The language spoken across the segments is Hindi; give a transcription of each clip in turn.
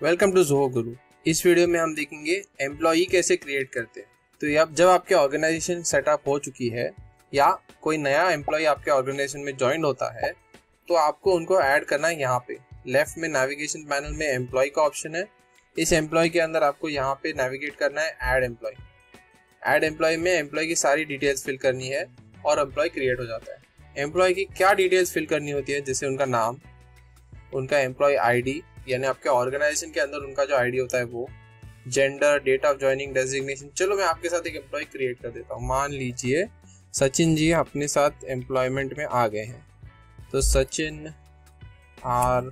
वेलकम टू ज़ोहो गुरु। इस वीडियो में हम देखेंगे एम्प्लॉई कैसे क्रिएट करते हैं। तो जब आपके ऑर्गेनाइजेशन सेटअप हो चुकी है या कोई नया एम्प्लॉई आपके ऑर्गेनाइजेशन में ज्वाइन होता है तो आपको उनको ऐड करना है। यहाँ पे लेफ्ट में नेविगेशन पैनल में एम्प्लॉय का ऑप्शन है। इस एम्प्लॉय के अंदर आपको यहाँ पे नेविगेट करना है ऐड एम्प्लॉय। ऐड एम्प्लॉय में एम्प्लॉय की सारी डिटेल्स फिल करनी है और एम्प्लॉय क्रिएट हो जाता है। एम्प्लॉय की क्या डिटेल्स फिल करनी होती है, जैसे उनका नाम, उनका एम्प्लॉय आईडी यानी आपके ऑर्गेनाइजेशन के अंदर उनका जो आईडी होता है वो, gender, date of joining, designation. चलो मैं आपके साथ एक एम्प्लॉय क्रिएट कर देता हूँ। मान लीजिए सचिन जी अपने साथ एम्प्लॉयमेंट में आ गए हैं। तो Sachin R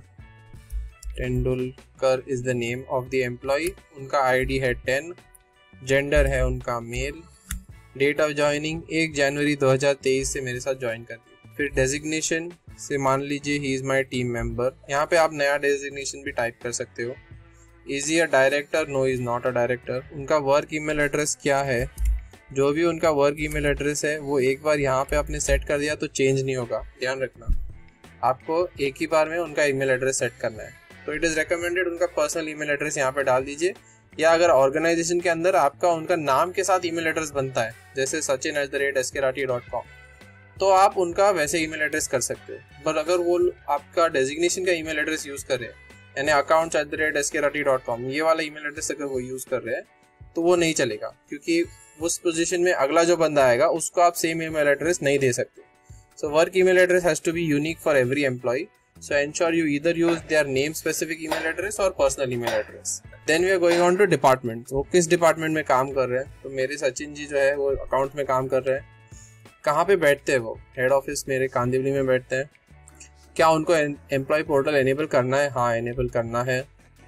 Tendulkar is the name of the employee. उनका आईडी है 10, जेंडर है उनका मेल, डेट ऑफ ज्वाइनिंग 1 जनवरी 2023 से मेरे साथ ज्वाइन कर दी। फिर डेजिग्नेशन से मान लीजिए he is my team member. यहाँ पे आप नया डेजिग्नेशन भी टाइप कर सकते हो। Is he a director? No, is not a director. उनका वर्क ईमेल एड्रेस क्या है? जो भी उनका वर्क ईमेल एड्रेस है वो एक बार यहाँ पे आपने सेट कर दिया तो चेंज नहीं होगा, ध्यान रखना। आपको एक ही बार में उनका ईमेल एड्रेस सेट करना है। तो इट इज़ रिकमेंडेड उनका पर्सनल ईमेल एड्रेस यहाँ पे डाल दीजिए, या अगर ऑर्गेनाइजेशन के अंदर आपका उनका नाम के साथ ईमेल एड्रेस बनता है जैसे sachin@skrat.com, तो आप उनका वैसे ईमेल एड्रेस कर सकते हो। पर अगर वो आपका डेजिग्नेशन का ईमेल एड्रेस यूज़ कर रहे हैं यानी accounts@skrat.com, ये वाला ईमेल एड्रेस अगर वो यूज़ कर रहे हैं तो वो नहीं चलेगा, क्योंकि उस पोजीशन में अगला जो बंदा आएगा उसको आप सेम ईमेल एड्रेस नहीं दे सकते। So work email address has to be unique for every employee. So ensure you either use their name specific email address or personal email address. Then we are going on to department. वो किस डिपार्टमेंट में काम कर रहे हैं? तो मेरे सचिन जी जो है वो अकाउंट में काम कर रहे हैं। कहाँ पे बैठते हैं वो? हेड ऑफिस मेरे कांदिवली में बैठते हैं। क्या उनको एम्प्लॉय पोर्टल एनेबल करना है? हाँ, एनेबल करना है।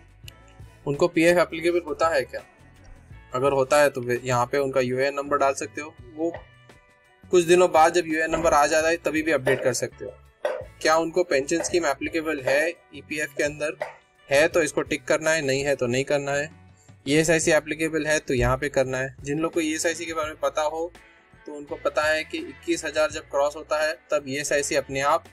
उनको पीएफ एप्लीकेबल होता है क्या? अगर होता है तो यहाँ पे उनका यूएएन नंबर डाल सकते हो। वो कुछ दिनों बाद जब यूएएन नंबर आ जाता है तभी भी अपडेट कर सकते हो। क्या उनको पेंशन स्कीम एप्लीकेबल है ईपीएफ के अंदर? है तो इसको टिक करना है, नहीं है तो नहीं करना है। ईएसआईसी एप्लीकेबल है तो यहाँ पे करना है। जिन लोग को ईएसआईसी के बारे में पता हो तो उनको पता है कि 21,000 जब क्रॉस होता है तब ईएसआईसी अपने आप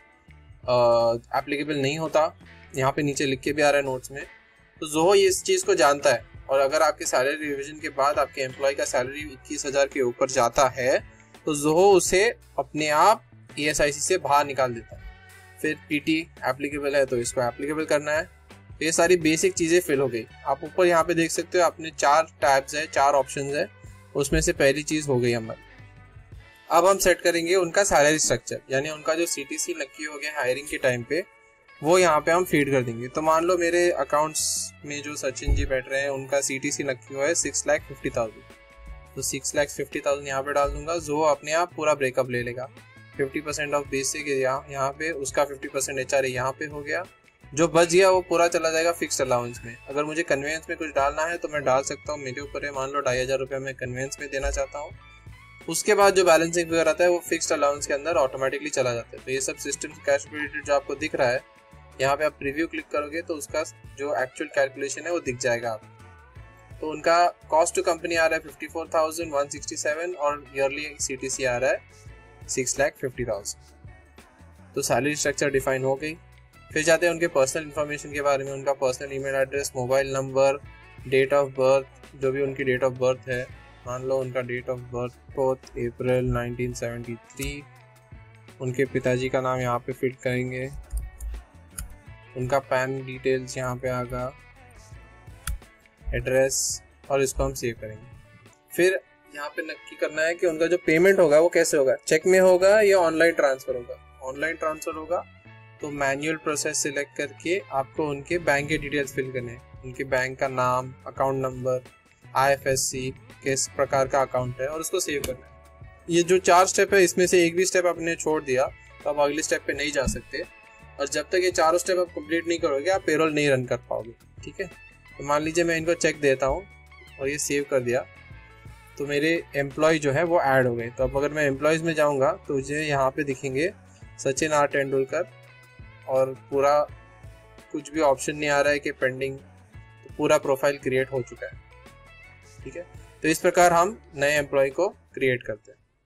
एप्लीकेबल नहीं होता। यहाँ पे नीचे लिख के भी आ रहा है नोट्स में। तो ज़ोहो इस चीज़ को जानता है, और अगर आपके सैलरी रिविजन के बाद आपके एम्प्लॉय का सैलरी 21,000 के ऊपर जाता है तो ज़ोहो उसे अपने आप ईएसआईसी से बाहर निकाल देता है। फिर पीटी एप्लीकेबल है तो इसको एप्लीकेबल करना है। तो ये सारी बेसिक चीज़ें फिल हो गई। आप ऊपर यहाँ पे देख सकते हो अपने 4 टैब्स है, 4 ऑप्शंस है, उसमें से पहली चीज़ हो गई हमारी। अब हम सेट करेंगे उनका सैलरी स्ट्रक्चर, यानी उनका जो सीटीसी नक्की हो गया हायरिंग के टाइम पे वो यहाँ पे हम फीड कर देंगे। तो मान लो मेरे अकाउंट्स में जो सचिन जी बैठ रहे हैं उनका सीटीसी नक्की हुआ है 6,50,000, तो 6,50,000 यहाँ पे डाल दूंगा। जो अपने आप पूरा ब्रेकअप ले लेगा। 50% ऑफ बेसिक यहाँ पे, उसका 50% एचआर यहाँ पे हो गया। जो बच गया वो पूरा चला जाएगा फिक्स्ड अलाउंस में। अगर मुझे कन्वेंस में कुछ डालना है तो मैं डाल सकता हूँ, मेरे ऊपर है। मान लो 2,500 रुपये मैं कन्वेंस में देना चाहता हूँ। उसके बाद जो बैलेंसिंग फिगर आता है वो फिक्स्ड अलाउंस के अंदर ऑटोमेटिकली चला जाता है। तो ये सब सिस्टम कैश क्रेडिट जो आपको दिख रहा है, यहाँ पे आप प्रीव्यू क्लिक करोगे तो उसका जो एक्चुअल कैलकुलेशन है वो दिख जाएगा आपको। तो उनका कॉस्ट टू कंपनी आ रहा है 54,167 और ईयरली सीटीसी आ रहा है 6,50,000। तो सैलरी स्ट्रक्चर डिफाइन हो गई। फिर जाते हैं उनके पर्सनल इन्फॉर्मेशन के बारे में। उनका personal email address, mobile number, date of birth, जो भी उनकी डेट ऑफ बर्थ है। मान लो उनका डेट ऑफ बर्थ 4 अप्रैल 1973। उनके पिताजी का नाम यहाँ पे फिट करेंगे। उनका पैन डिटेल्स यहाँ पे आगा, एड्रेस, और इसको हम सेव करेंगे। फिर यहाँ पे नक्की करना है कि उनका जो पेमेंट होगा वो कैसे होगा, चेक में होगा या ऑनलाइन ट्रांसफर होगा। ऑनलाइन ट्रांसफर होगा तो मैनुअल प्रोसेस सिलेक्ट करके आपको उनके बैंक के डिटेल्स फिल करने हैं। उनके बैंक का नाम, अकाउंट नंबर, आईएफएससी, किस प्रकार का अकाउंट है, और उसको सेव करना है। ये जो 4 स्टेप है इसमें से एक भी स्टेप आपने छोड़ दिया तो आप अगले स्टेप पे नहीं जा सकते, और जब तक ये 4 स्टेप आप कंप्लीट नहीं करोगे आप पेरोल नहीं रन कर पाओगे। ठीक है, तो मान लीजिए मैं इनको चेक देता हूँ और ये सेव कर दिया तो मेरे एम्प्लॉय जो है वो ऐड हो गए। तो अब अगर मैं एम्प्लॉयज़ में जाऊंगा तो मुझे यहाँ पे दिखेंगे सचिन आर तेंदुलकर, और पूरा कुछ भी ऑप्शन नहीं आ रहा है कि पेंडिंग। तो पूरा प्रोफाइल क्रिएट हो चुका है। ठीक है, तो इस प्रकार हम नए एम्प्लॉय को क्रिएट करते हैं।